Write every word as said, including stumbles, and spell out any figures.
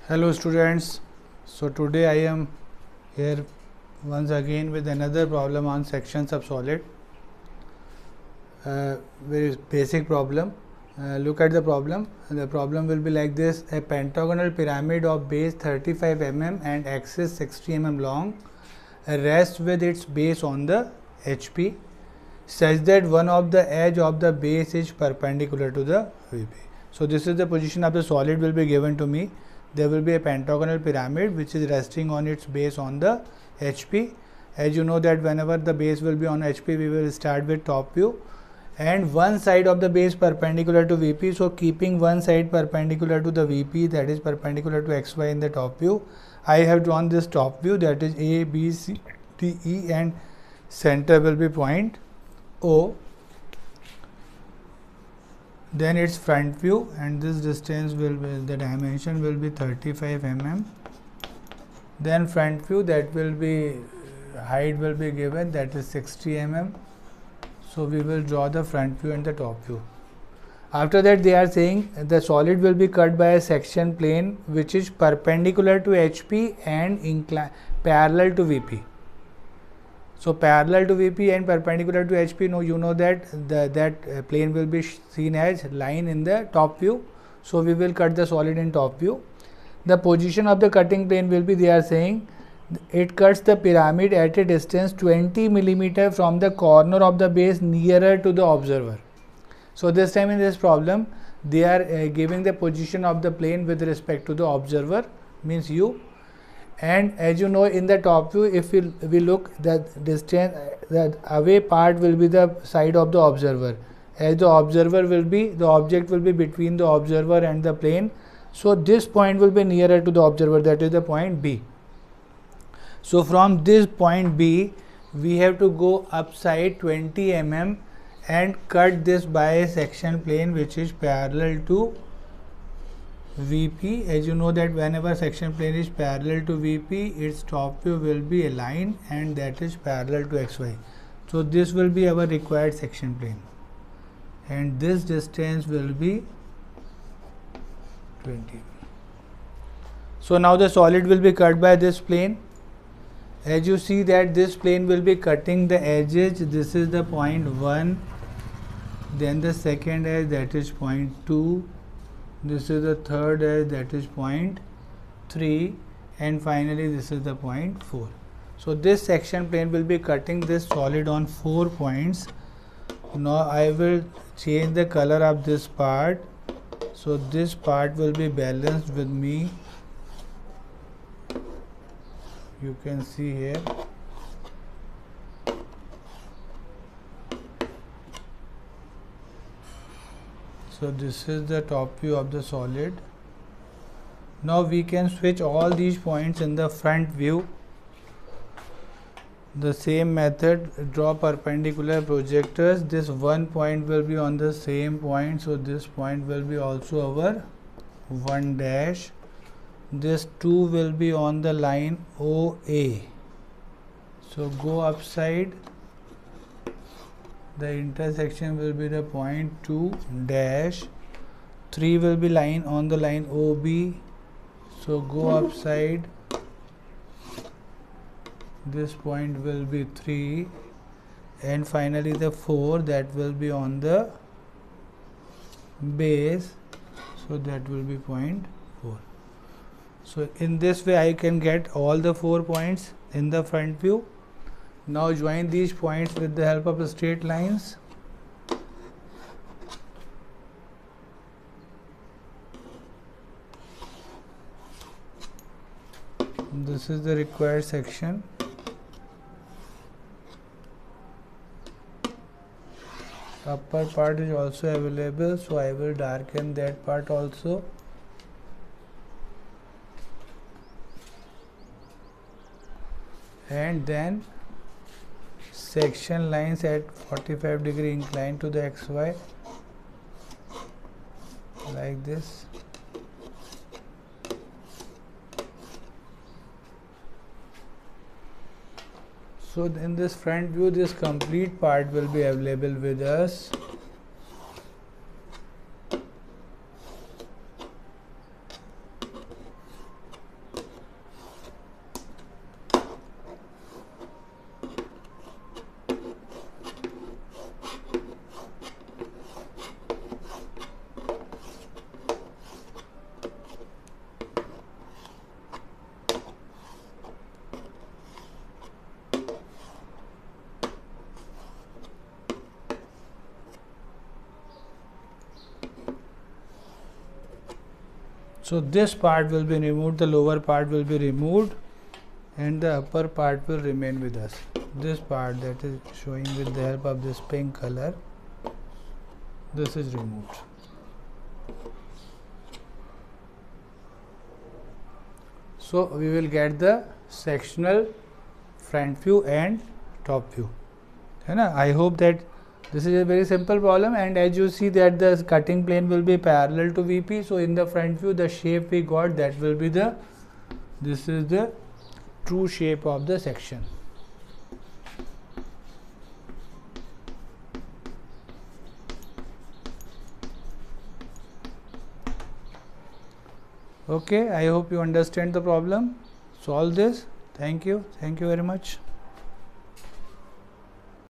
Hello students, so today I am here once again with another problem on sections of solid. Uh, very basic problem. Uh, look at the problem. The problem will be like this: a pentagonal pyramid of base thirty-five millimeters and axis sixty millimeters long rests with its base on the H P such that one of the edge of the base is perpendicular to the V P. So this is the position of the solid will be given to me. There will be a pentagonal pyramid which is resting on its base on the H P. As you know that whenever the base will be on H P, we will start with top view, and one side of the base perpendicular to V P. So keeping one side perpendicular to the V P, that is perpendicular to X Y in the top view, I have drawn this top view, that is A, B, C, D, E, and center will be point O. Then its front view, and this distance will be, the dimension will be thirty-five millimeters. Then front view, that will be, height will be given, that is sixty millimeters. So we will draw the front view and the top view. After that, they are saying the solid will be cut by a section plane which is perpendicular to H P and inclined parallel to V P. So parallel to V P and perpendicular to H P, no, you know that the, that uh, plane will be seen as line in the top view. So we will cut the solid in top view. The position of the cutting plane will be, they are saying, it cuts the pyramid at a distance twenty millimeters from the corner of the base nearer to the observer. So this time in this problem, they are uh, giving the position of the plane with respect to the observer, means you. And as you know, in the top view, if we, we look, that distance, that away part will be the side of the observer, as the observer will be, the object will be between the observer and the plane. So this point will be nearer to the observer, that is the point B. So from this point B, we have to go upside twenty millimeters and cut this by a section plane which is parallel to V P. As you know that whenever section plane is parallel to V P, its top view will be a line, and that is parallel to X Y. So this will be our required section plane, and this distance will be twenty. So now the solid will be cut by this plane. As you see that this plane will be cutting the edges. This is the point one, then the second edge, that is point two. This is the third edge, that is point three, and finally this is the point four. So this section plane will be cutting this solid on four points. Now I will change the color of this part. So this part will be balanced with me. You can see here. So this is the top view of the solid. Now we can switch all these points in the front view. The same method, draw perpendicular projectors. This one point will be on the same point, so this point will be also our one dash. This two will be on the line O A. So go upside. The intersection will be the point two dash. three will be line on the line O B. So go upside. This point will be three, and finally the four, that will be on the base. So that will be point four. So in this way I can get all the four points in the front view. Now join these points with the help of straight lines. This is the required section. Upper part is also available, so I will darken that part also. And then section lines at forty-five degree inclined to the X Y, like this. So in this front view, this complete part will be available with us. So this part will be removed, the lower part will be removed, and the upper part will remain with us. This part that is showing with the help of this pink color, this is removed. So we will get the sectional front view and top view. I hope that this is a very simple problem, and as you see that the cutting plane will be parallel to V P. So in the front view, the shape we got, that will be the, this is the true shape of the section. Okay, I hope you understand the problem. Solve this. Thank you. Thank you very much.